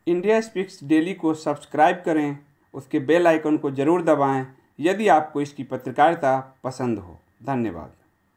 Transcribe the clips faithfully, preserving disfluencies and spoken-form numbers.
India speaks daily को subscribe करें, उसके बेल आइकन को ज़रूर दबाएं यदि आपको इसकी पत्रकारिता पसंद हो। धन्यवाद।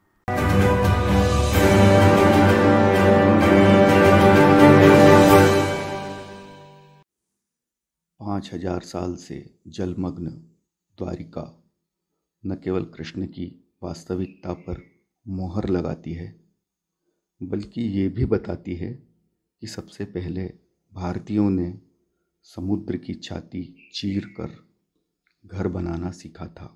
पाँच हजार साल से जलमग्न द्वारिका न केवल कृष्ण की वास्तविकता पर मोहर लगाती है, बल्कि ये भी बताती है कि सबसे पहले भारतीयों ने समुद्र की छाती चीर कर घर बनाना सीखा था।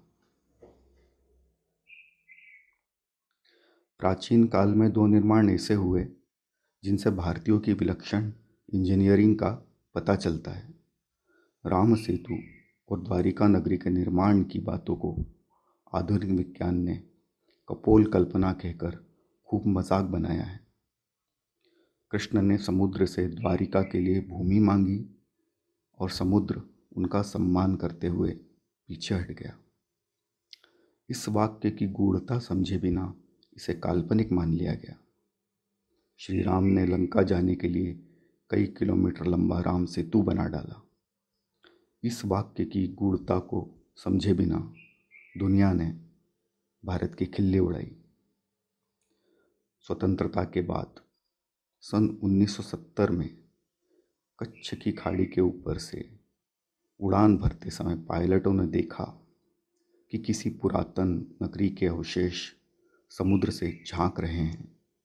प्राचीन काल में दो निर्माण ऐसे हुए जिनसे भारतीयों की विलक्षण इंजीनियरिंग का पता चलता है। राम सेतु और द्वारिका नगरी के निर्माण की बातों को आधुनिक विज्ञान ने कपोल कल्पना कहकर खूब मजाक बनाया है। कृष्ण ने समुद्र से द्वारिका के लिए भूमि मांगी और समुद्र उनका सम्मान करते हुए पीछे हट गया। इस वाक्य की गूढ़ता समझे बिना इसे काल्पनिक मान लिया गया। श्री राम ने लंका जाने के लिए कई किलोमीटर लंबा राम सेतु बना डाला। इस वाक्य की गूढ़ता को समझे बिना दुनिया ने भारत की खिल्ली उड़ाई। स्वतंत्रता के बाद सन उन्नीस सौ सत्तर में कच्छ की खाड़ी के ऊपर से उड़ान भरते समय पायलटों ने देखा कि किसी पुरातन नगरी के अवशेष समुद्र से झांक रहे हैं।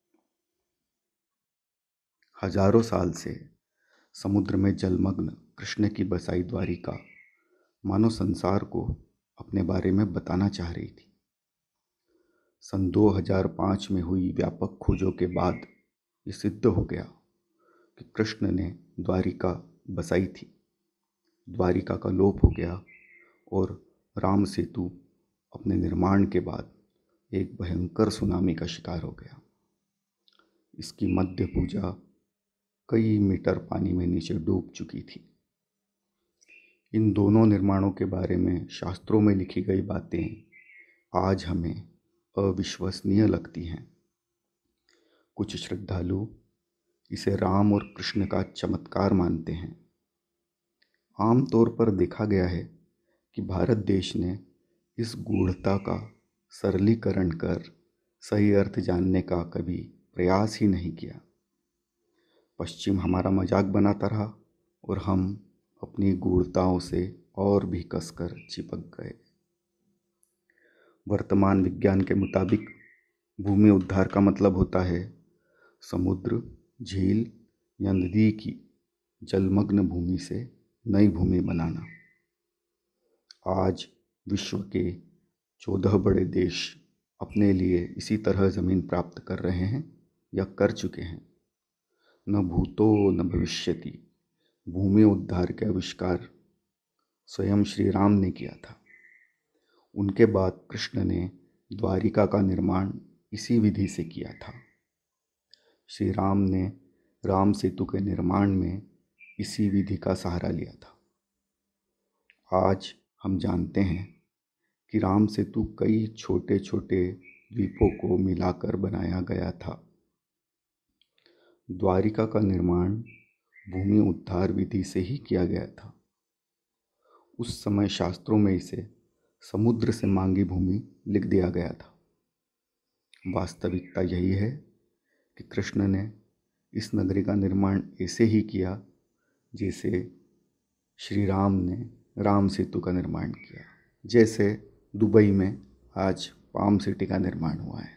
हजारों साल से समुद्र में जलमग्न कृष्ण की बसाई द्वारिका मानव संसार को अपने बारे में बताना चाह रही थी। सन दो हज़ार पाँच में हुई व्यापक खोजों के बाद ये सिद्ध हो गया कि कृष्ण ने द्वारिका बसाई थी। द्वारिका का लोप हो गया और राम सेतु अपने निर्माण के बाद एक भयंकर सुनामी का शिकार हो गया। इसकी मध्य भुजा कई मीटर पानी में नीचे डूब चुकी थी। इन दोनों निर्माणों के बारे में शास्त्रों में लिखी गई बातें आज हमें अविश्वसनीय लगती हैं। कुछ श्रद्धालु इसे राम और कृष्ण का चमत्कार मानते हैं। आमतौर पर देखा गया है कि भारत देश ने इस गूढ़ता का सरलीकरण कर सही अर्थ जानने का कभी प्रयास ही नहीं किया। पश्चिम हमारा मजाक बनाता रहा और हम अपनी गूढ़ताओं से और भी कसकर चिपक गए। वर्तमान विज्ञान के मुताबिक भूमि उद्धार का मतलब होता है समुद्र, झील या नदी की जलमग्न भूमि से नई भूमि बनाना। आज विश्व के चौदह बड़े देश अपने लिए इसी तरह ज़मीन प्राप्त कर रहे हैं या कर चुके हैं। न भूतो न भविष्यति भूमि उद्धार के आविष्कार स्वयं श्री राम ने किया था। उनके बाद कृष्ण ने द्वारिका का निर्माण इसी विधि से किया था। श्री राम ने राम सेतु के निर्माण में इसी विधि का सहारा लिया था। आज हम जानते हैं कि राम सेतु कई छोटे छोटे द्वीपों को मिलाकर बनाया गया था। द्वारिका का निर्माण भूमि उद्धार विधि से ही किया गया था। उस समय शास्त्रों में इसे समुद्र से मांगी भूमि लिख दिया गया था। वास्तविकता यही है कि कृष्ण ने इस नगरी का निर्माण ऐसे ही किया जैसे श्री राम ने राम सेतु का निर्माण किया, जैसे दुबई में आज पाम सिटी का निर्माण हुआ है।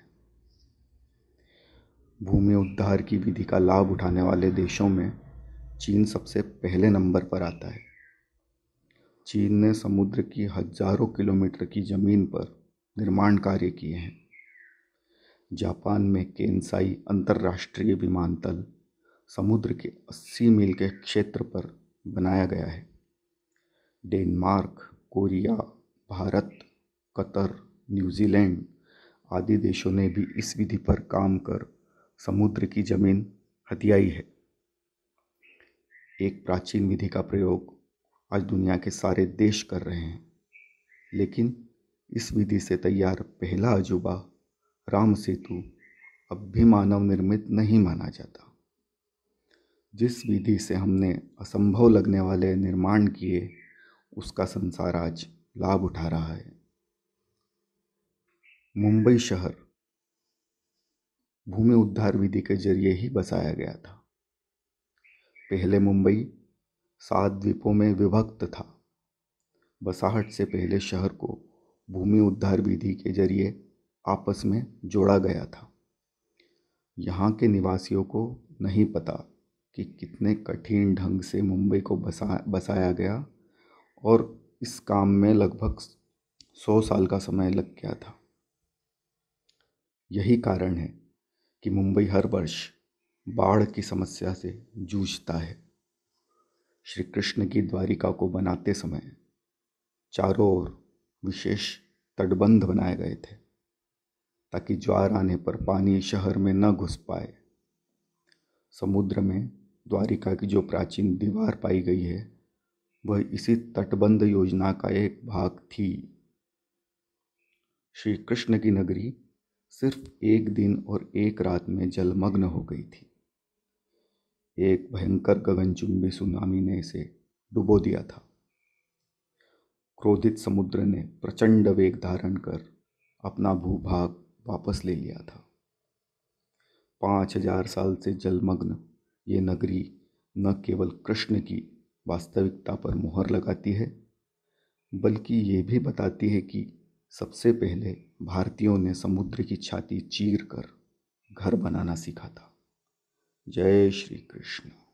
भूमि उद्धार की विधि का लाभ उठाने वाले देशों में चीन सबसे पहले नंबर पर आता है। चीन ने समुद्र की हजारों किलोमीटर की ज़मीन पर निर्माण कार्य किए हैं। जापान में केन्साई अंतर्राष्ट्रीय विमानतल समुद्र के अस्सी मील के क्षेत्र पर बनाया गया है। Denmark, Korea, Bharat, Qatar, New Zealand आदि देशों ने भी इस विधि पर काम कर समुद्र की जमीन हथियाई है। एक प्राचीन विधि का प्रयोग आज दुनिया के सारे देश कर रहे हैं, लेकिन इस विधि से तैयार पहला अजूबा राम सेतु अब भी मानव निर्मित नहीं माना जाता। जिस विधि से हमने असंभव लगने वाले निर्माण किए, उसका संसार आज लाभ उठा रहा है। मुंबई शहर भूमि उद्धार विधि के जरिए ही बसाया गया था। पहले मुंबई सात द्वीपों में विभक्त था। बसाहट से पहले शहर को भूमि उद्धार विधि के जरिए आपस में जोड़ा गया था। यहाँ के निवासियों को नहीं पता कि कितने कठिन ढंग से मुंबई को बसा बसाया गया और इस काम में लगभग सौ साल का समय लग गया था। यही कारण है कि मुंबई हर वर्ष बाढ़ की समस्या से जूझता है। श्री कृष्ण की द्वारिका को बनाते समय चारों ओर विशेष तटबंध बनाए गए थे ताकि ज्वार आने पर पानी शहर में न घुस पाए। समुद्र में द्वारिका की जो प्राचीन दीवार पाई गई है वह इसी तटबंध योजना का एक भाग थी। श्री कृष्ण की नगरी सिर्फ एक दिन और एक रात में जलमग्न हो गई थी। एक भयंकर गगनचुंबी सुनामी ने इसे डुबो दिया था। क्रोधित समुद्र ने प्रचंड वेग धारण कर अपना भूभाग वापस ले लिया था। पाँच हजार साल से जलमग्न ये नगरी न केवल कृष्ण की वास्तविकता पर मुहर लगाती है, बल्कि ये भी बताती है कि सबसे पहले भारतीयों ने समुद्र की छाती चीर कर घर बनाना सीखा था। जय श्री कृष्ण।